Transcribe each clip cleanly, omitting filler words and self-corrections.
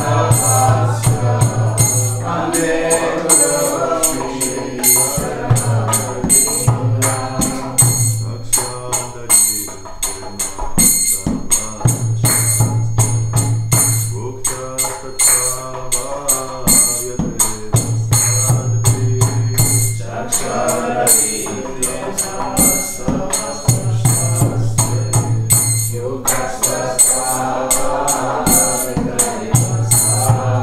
Yoga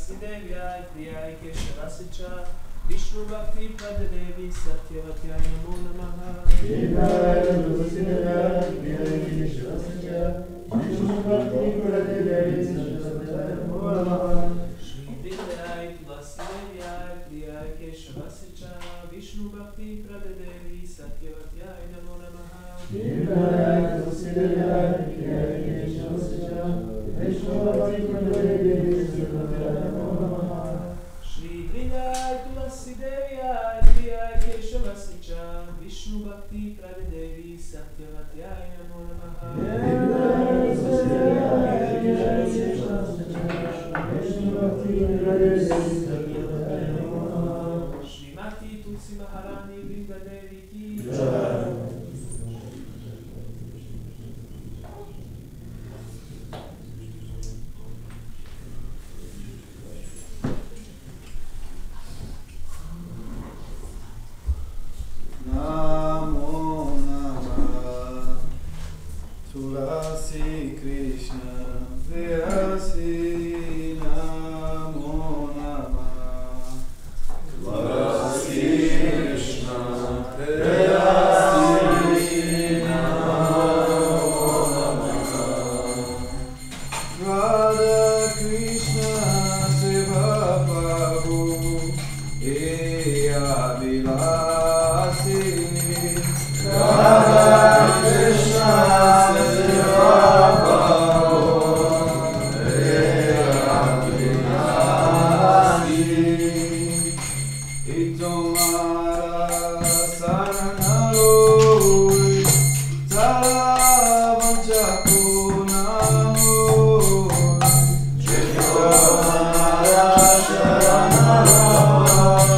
Devyai Priyai Keshavasicha Vishnu Bhakti Pradadevi Satyavatya Namo Namaha Devai Tulsi Devyai Priyai Keshavasicha Vishnu Bhakti Pradadevi Satyavatya Namo Namaha Shri Vidyai Tulsi Devyai Priyai Keshavasicha Vishnu Bhakti Pradadevi Satyavatya Namo Namaha Devai Tulsi Devyai Priyai Keshavasicha Vishnu Bhakti Pradadevi Satyavatya Namo Namaha Shri Vidyai Tulsi Devyai Priyai Keshavasicha Vishnu Bhakti Pradadevi Satyavatya Namo Namaha Shrimati Tulsi Maharani Vrinda Devi Ki Namo Namah Tulasi Krishna Vyasi Namo Namah Tulasi Krishna Vyasi Namo Namah Radha Krishna Seva Prabhu Eya Vilasi Radha Krishna Seva Prabhu Eya Vilasi Itomara Saranaloi Salavanchakunamoi Itomara Saranaloi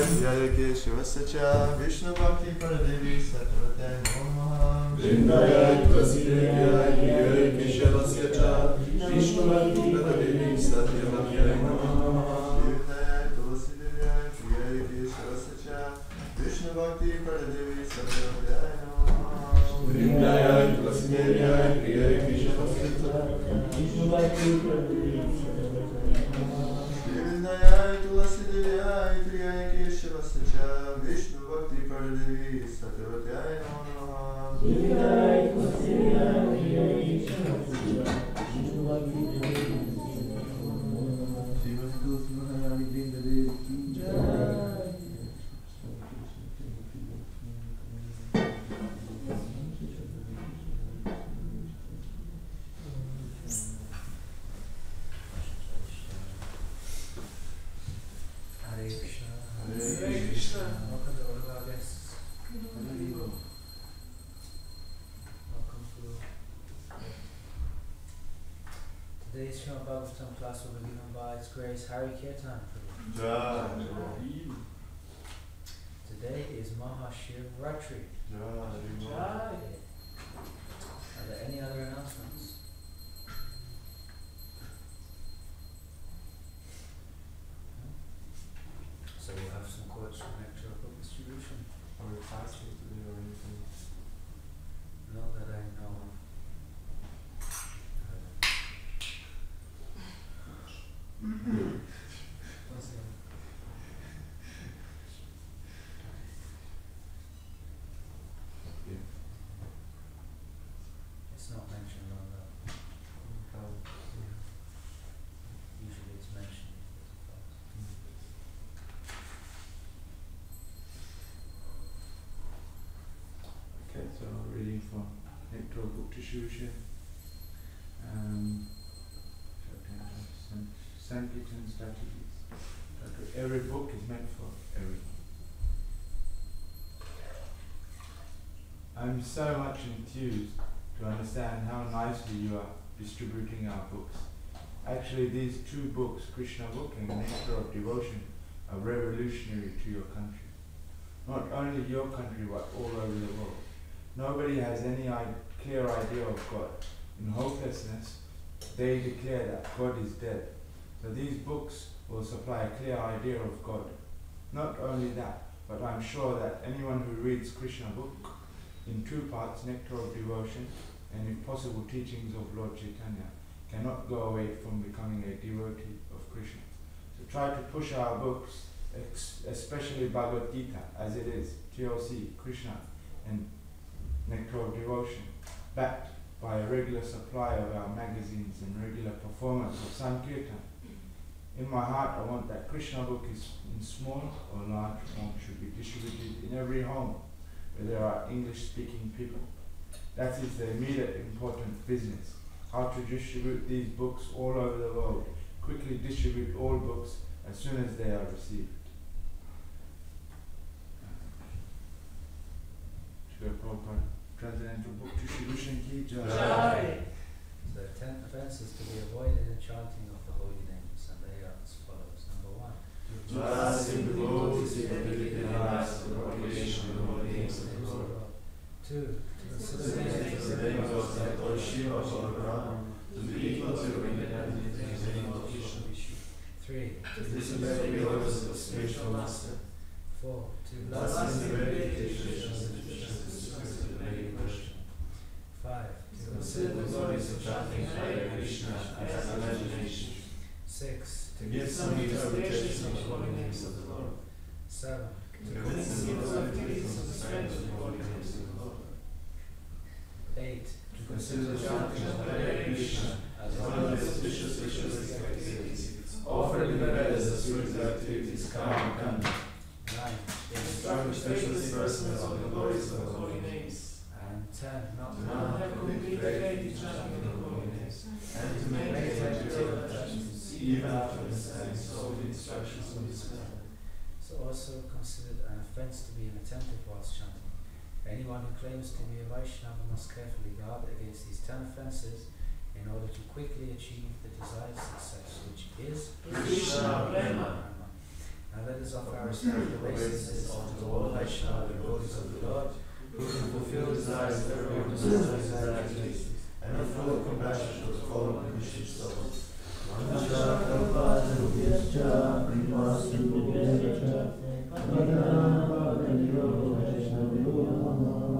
Jayake Shivasacha Vishnu Bhakti Pradadevi Satvate Namaha Vrindaya Tulasivaya Jayake Shivasacha Vishnu Bhakti Pradadevi Satyavate Namaha Vrindaya Tulasivaya Jayake Shivasacha Vishnu Bhakti Pradadevi Satyavate Namaha Vrindaya Tulasivaya Jayake Shivasacha Vishnu Bhakti Pradadevi Vrindaya Tulasivaya Jayake Shivasacha Vishnu Bhakti Pradadevi Satyavate Namaha Vrindaya Tulasivaya Jayake Shivasacha Vishnu Bhakti Pradadevi Srimati Tulsi Maharani Vrindadevi Ki Jai. Hare Krishna. Hare Krishna. Welcome to all of our guests. Welcome to today's Srimad Bhagavatam class will be given by His Grace Hari Kirtan Prabhu. Jai. Today is Mahashivratri. Jai. Jai. Are there any other announcements? So we'll have some quotes from Nectar of Book Distribution. Are we fasting today or anything? Not that I know of. It's not mentioned on the. Usually it's mentioned. Okay, so reading from Nectar of Book Distribution. Sankirtan strategies. Okay, every book is meant for everyone. I'm so much enthused to understand how nicely you are distributing our books. Actually, these two books, Krishna book and Nectar of Devotion, are revolutionary to your country. Not only your country, but all over the world. Nobody has any clear idea of God. In hopelessness, they declare that God is dead. So these books will supply a clear idea of God. Not only that, but I'm sure that anyone who reads Krishna book in two parts, Nectar of Devotion and if possible teachings of Lord Chaitanya, cannot go away from becoming a devotee of Krishna. So try to push our books, especially Bhagavad Gita, as it is, TLC, Krishna, and Nectar of Devotion, backed by a regular supply of our magazines and regular performance of Sankirtan. In my heart, I want that Krishna book is in small or large form should be distributed in every home where there are English-speaking people. That is the immediate important business. How to distribute these books all over the world. Quickly distribute all books as soon as they are received. Srila Prabhupada, Transcendental Book Distribution Ki Jai. Jai. So 10 offences to be avoided in chanting of the holy names, and they are as follows. Number 1. Trust in the devotees in the dedicated lives of the propagation of the holy names of the Lord. 2. To consider The names of the demigods like Lord Shiva or Brahma, to be equal to the names of the name of Krishna. 3. To listen to the orders of the spiritual master. 4. To Thus bless in the very traditions and traditions of the Lady Krishna. 5. To consider the glories of chanting Hare Krishna as imagination. 6. To give some interpretation of the holy names of the Lord. 7. To consider the activities of the strength of the holy names of the Lord. 8. To consider the chanting of Hare Krishna as one of the auspicious ritualistic activities, offered in the Vedas as spiritual activities, karma kanda. 9. To instruct the spiritualist persons on the glories of the holy names. And 10. Not To not have complete faith in chanting the holy names, and to maintain material attachments, even after understanding so the instructions of the Sunnah. It's also considered an offence to be inattentive whilst chanting. Anyone who claims to be a Vaishnava must carefully guard against these 10 offences in order to quickly achieve the desired success, which is Krishna Prema. Now let us offer our respectful obeisances unto all Vaishnava devotees of the Lord, who can fulfill the desires of everyone who serves his activities, and are full of compassion to the fallen and Christian souls. Mancha